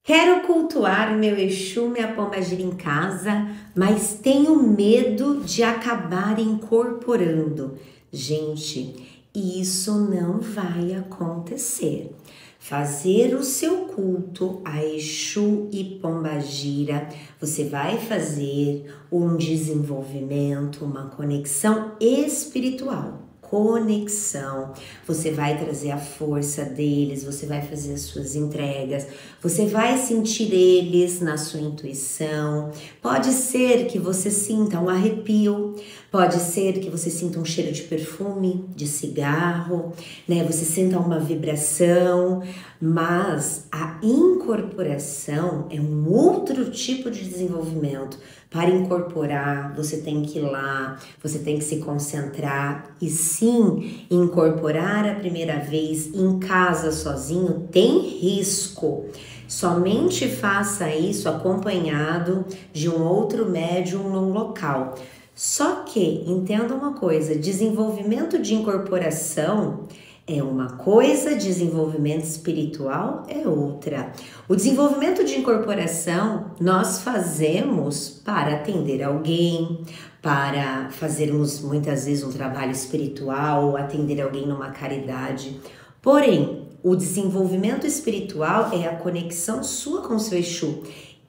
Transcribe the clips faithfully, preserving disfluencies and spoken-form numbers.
Quero cultuar meu Exu, minha pombagira em casa, mas tenho medo de acabar incorporando. Gente, isso não vai acontecer. Fazer o seu culto a Exu e pombagira, você vai fazer um desenvolvimento, uma conexão espiritual. Conexão, você vai trazer a força deles, você vai fazer as suas entregas, você vai sentir eles na sua intuição. Pode ser que você sinta um arrepio, pode ser que você sinta um cheiro de perfume, de cigarro, né? Você sinta uma vibração, mas a incorporação é um outro tipo de desenvolvimento. Para incorporar, você tem que ir lá, você tem que se concentrar e sim, incorporar a primeira vez em casa sozinho tem risco. Somente faça isso acompanhado de um outro médium num local. Só que, entenda uma coisa, desenvolvimento de incorporação é uma coisa, desenvolvimento espiritual é outra. O desenvolvimento de incorporação nós fazemos para atender alguém, para fazermos muitas vezes um trabalho espiritual, atender alguém numa caridade. Porém, o desenvolvimento espiritual é a conexão sua com o seu Exu.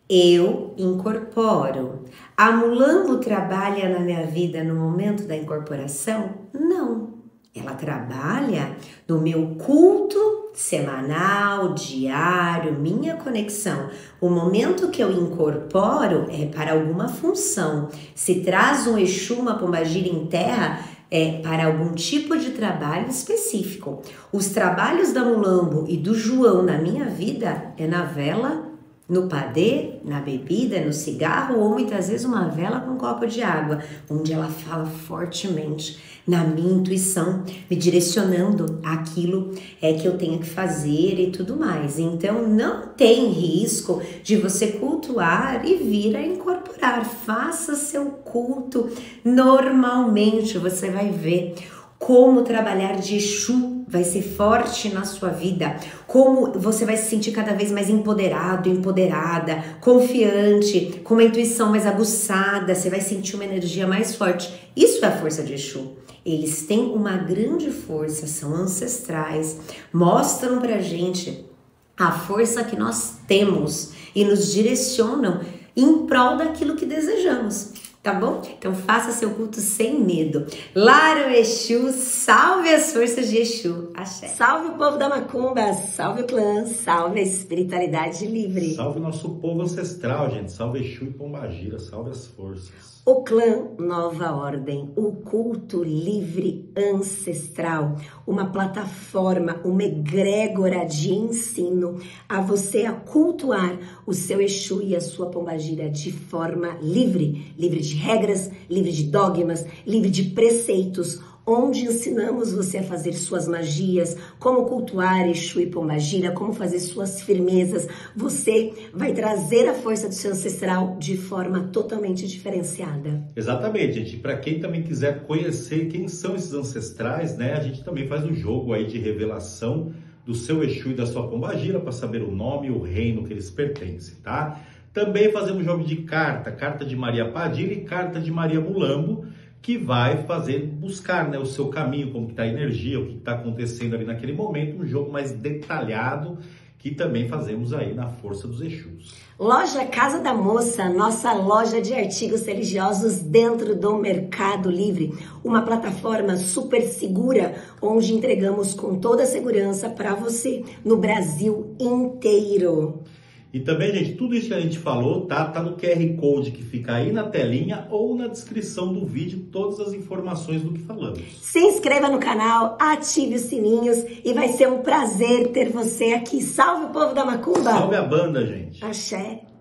Eu incorporo. A Mulambo trabalha na minha vida no momento da incorporação? Não. Ela trabalha no meu culto semanal, diário, minha conexão. O momento que eu incorporo é para alguma função. Se traz um Exu, uma pombagira em terra, é para algum tipo de trabalho específico. Os trabalhos da Mulambo e do João na minha vida é na vela, no padê, na bebida, no cigarro ou muitas vezes uma vela com um copo de água, onde ela fala fortemente na minha intuição, me direcionando aquilo é que eu tenho que fazer e tudo mais. Então não tem risco de você cultuar e vir a incorporar. Faça seu culto normalmente, você vai ver como trabalhar de Exu vai ser forte na sua vida, como você vai se sentir cada vez mais empoderado, empoderada, confiante, com uma intuição mais aguçada, você vai sentir uma energia mais forte. Isso é a força de Exu. Eles têm uma grande força, são ancestrais, mostram pra gente a força que nós temos e nos direcionam em prol daquilo que desejamos. Tá bom? Então faça seu culto sem medo. Lara Exu, salve as forças de Exu. Axé. Salve o povo da Macumba, salve o clã, salve a espiritualidade livre. Salve o nosso povo ancestral, gente. Salve Exu e pombagira, salve as forças. O clã Nova Ordem, o culto livre ancestral, uma plataforma, uma egrégora de ensino a você a cultuar o seu Exu e a sua pombagira de forma livre, livre de regras, livre de dogmas, livre de preceitos, onde ensinamos você a fazer suas magias, como cultuar Exu e pombagira, como fazer suas firmezas. Você vai trazer a força do seu ancestral de forma totalmente diferenciada. Exatamente, gente. Para quem também quiser conhecer quem são esses ancestrais, né? A gente também faz um jogo aí de revelação do seu Exu e da sua pombagira para saber o nome e o reino que eles pertencem, tá? Também fazemos jogo de carta, carta de Maria Padilha e carta de Maria Mulambo, que vai fazer, buscar, né, o seu caminho, como que está a energia, o que está acontecendo ali naquele momento, um jogo mais detalhado, que também fazemos aí na Força dos Exus. Loja Casa da Moça, nossa loja de artigos religiosos dentro do Mercado Livre. Uma plataforma super segura, onde entregamos com toda a segurança para você no Brasil inteiro. E também, gente, tudo isso que a gente falou, tá? Tá no Q R Code que fica aí na telinha ou na descrição do vídeo, todas as informações do que falamos. Se inscreva no canal, ative os sininhos e vai ser um prazer ter você aqui. Salve o povo da Macumba! Salve a banda, gente! Axé!